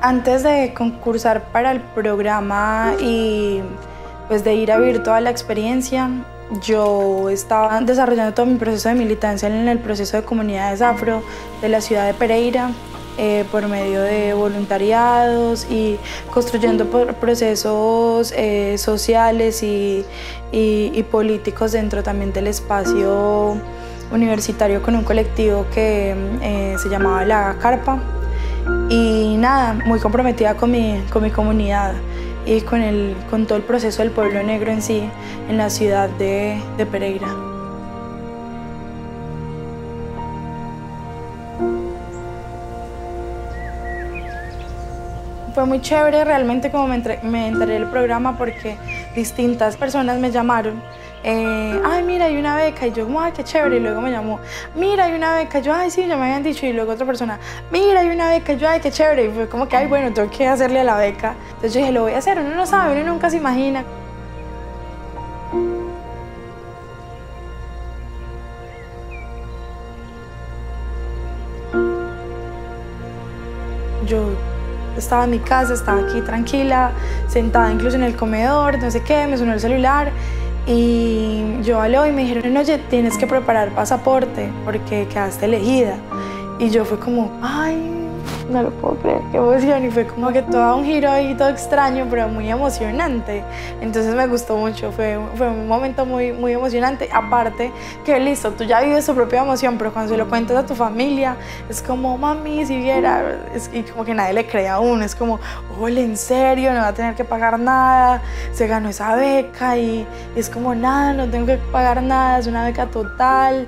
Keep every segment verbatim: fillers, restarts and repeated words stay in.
Antes de concursar para el programa y pues de ir a vivir toda la experiencia, yo estaba desarrollando todo mi proceso de militancia en el proceso de comunidades afro de la ciudad de Pereira, eh, por medio de voluntariados y construyendo procesos eh, sociales y, y, y políticos dentro también del espacio universitario con un colectivo que eh, se llamaba La Carpa. Y nada, muy comprometida con mi, con mi comunidad y con, el, con todo el proceso del pueblo negro en sí, en la ciudad de, de Pereira. Fue muy chévere realmente como me, entre, me enteré del programa porque distintas personas me llamaron. Eh, ay, mira, hay una beca, y yo, ay, qué chévere, y luego me llamó, mira, hay una beca, y yo, ay, sí, ya me habían dicho, y luego otra persona, mira, hay una beca, y yo, ay, qué chévere, y fue como que, ay, bueno, tengo que hacerle a la beca. Entonces yo dije, lo voy a hacer, uno no sabe, uno nunca se imagina. Yo estaba en mi casa, estaba aquí tranquila, sentada incluso en el comedor, no sé qué, me sonó el celular y yo hablé y me dijeron, oye, tienes que preparar pasaporte porque quedaste elegida. Y yo fue como, ay, no lo puedo creer, qué emoción. Y fue como que todo un giro ahí, todo extraño, pero muy emocionante. Entonces me gustó mucho, fue, fue un momento muy, muy emocionante. Aparte que listo, tú ya vives tu propia emoción, pero cuando se lo cuentas a tu familia, es como, mami, si viera, es, y como que nadie le cree a uno, es como, ole, en serio, no va a tener que pagar nada, se ganó esa beca y, y es como, nada, no tengo que pagar nada, es una beca total.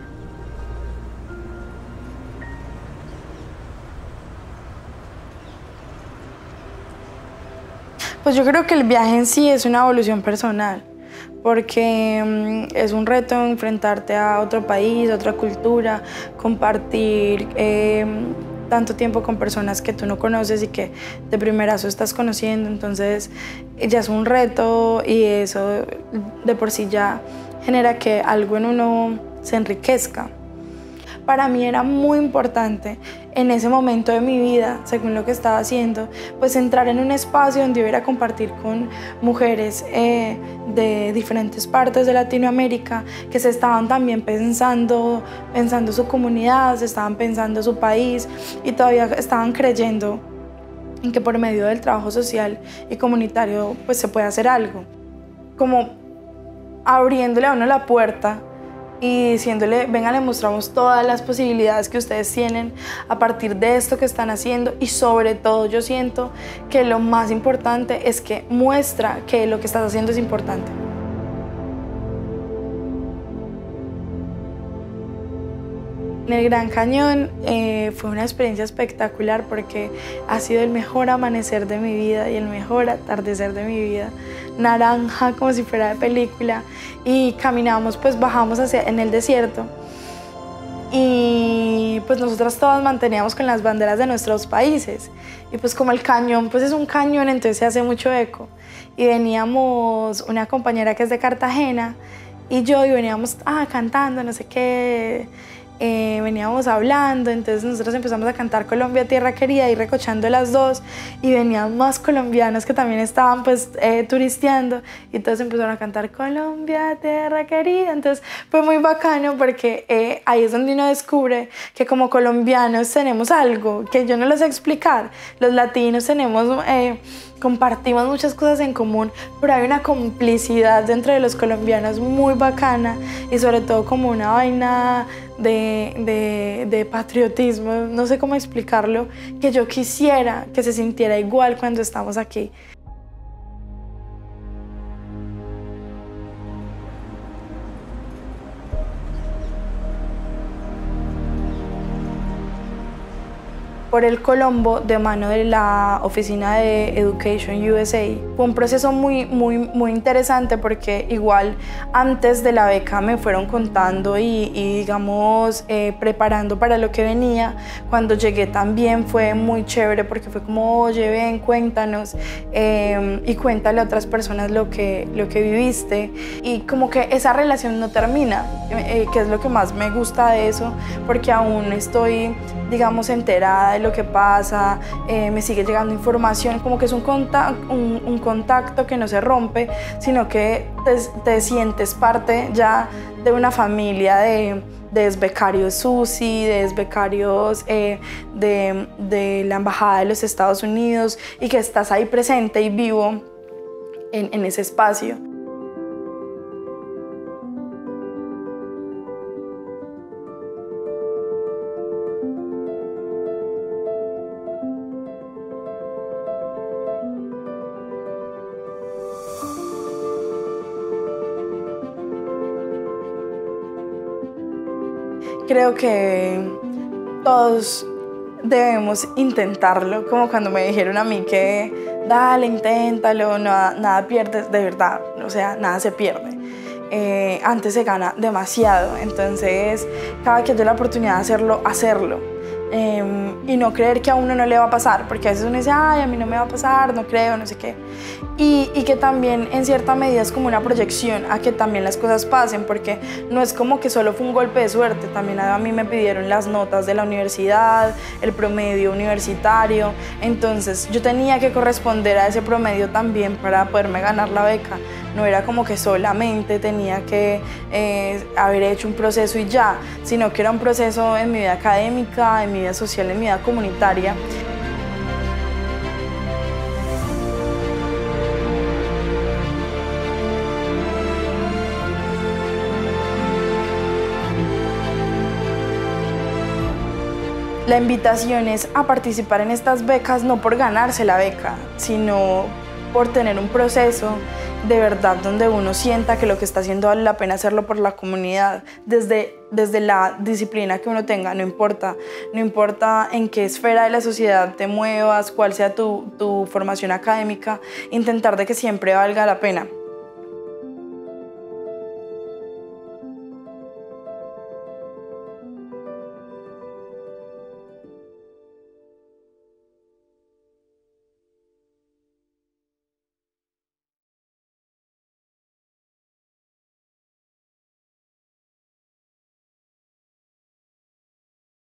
Pues yo creo que el viaje en sí es una evolución personal, porque um, es un reto enfrentarte a otro país, a otra cultura, compartir eh, tanto tiempo con personas que tú no conoces y que de primerazo estás conociendo, entonces ya es un reto y eso de por sí ya genera que algo en uno se enriquezca. Para mí era muy importante en ese momento de mi vida, según lo que estaba haciendo, pues entrar en un espacio donde yo iba a compartir con mujeres eh, de diferentes partes de Latinoamérica que se estaban también pensando, pensando su comunidad, se estaban pensando su país y todavía estaban creyendo en que por medio del trabajo social y comunitario pues se puede hacer algo. Como abriéndole a uno la puerta y diciéndole, venga, le mostramos todas las posibilidades que ustedes tienen a partir de esto que están haciendo y sobre todo yo siento que lo más importante es que muestra que lo que estás haciendo es importante. En el Gran Cañón eh, fue una experiencia espectacular porque ha sido el mejor amanecer de mi vida y el mejor atardecer de mi vida. Naranja como si fuera de película y caminamos, pues bajamos hacia, en el desierto y pues nosotras todas manteníamos con las banderas de nuestros países y pues como el cañón pues es un cañón, entonces se hace mucho eco y veníamos una compañera que es de Cartagena y yo y veníamos ah, cantando no sé qué. Eh, veníamos hablando, entonces nosotros empezamos a cantar Colombia, Tierra Querida y recochando las dos y venían más colombianos que también estaban pues eh, turisteando y todos empezaron a cantar Colombia, Tierra Querida, entonces fue muy bacano porque eh, ahí es donde uno descubre que como colombianos tenemos algo que yo no lo sé explicar, los latinos tenemos eh, compartimos muchas cosas en común, pero hay una complicidad dentro de los colombianos muy bacana y sobre todo como una vaina de, de, de patriotismo, no sé cómo explicarlo, que yo quisiera que se sintiera igual cuando estamos aquí. Por el Colombo de mano de la oficina de Education U S A. Fue un proceso muy, muy, muy interesante porque igual antes de la beca me fueron contando y, y digamos eh, preparando para lo que venía. Cuando llegué también fue muy chévere porque fue como, oye, ven, cuéntanos eh, y cuéntale a otras personas lo que, lo que viviste. Y como que esa relación no termina, eh, que es lo que más me gusta de eso, porque aún estoy, digamos, enterada de lo que pasa, eh, me sigue llegando información, como que es un, conta un, un contacto que no se rompe, sino que te, te sientes parte ya de una familia de, de becarios SUSI, de becarios eh, de, de la Embajada de los Estados Unidos, y que estás ahí presente y vivo en, en ese espacio. Creo que todos debemos intentarlo, como cuando me dijeron a mí que dale, inténtalo, nada, nada pierdes, de verdad, o sea, nada se pierde. Eh, antes se gana demasiado, entonces cada que haya la oportunidad de hacerlo, hacerlo. Eh, y no creer que a uno no le va a pasar, porque a veces uno dice, ay, a mí no me va a pasar, no creo, no sé qué. Y, y que también en cierta medida es como una proyección a que también las cosas pasen, porque no es como que solo fue un golpe de suerte, también a mí me pidieron las notas de la universidad, el promedio universitario, entonces yo tenía que corresponder a ese promedio también para poderme ganar la beca. No era como que solamente tenía que eh, haber hecho un proceso y ya, sino que era un proceso en mi vida académica, en mi vida social, en mi vida comunitaria. La invitación es a participar en estas becas no por ganarse la beca, sino por tener un proceso de verdad donde uno sienta que lo que está haciendo vale la pena hacerlo por la comunidad, desde, desde la disciplina que uno tenga, no importa, no importa en qué esfera de la sociedad te muevas, cuál sea tu, tu formación académica, intentar de que siempre valga la pena.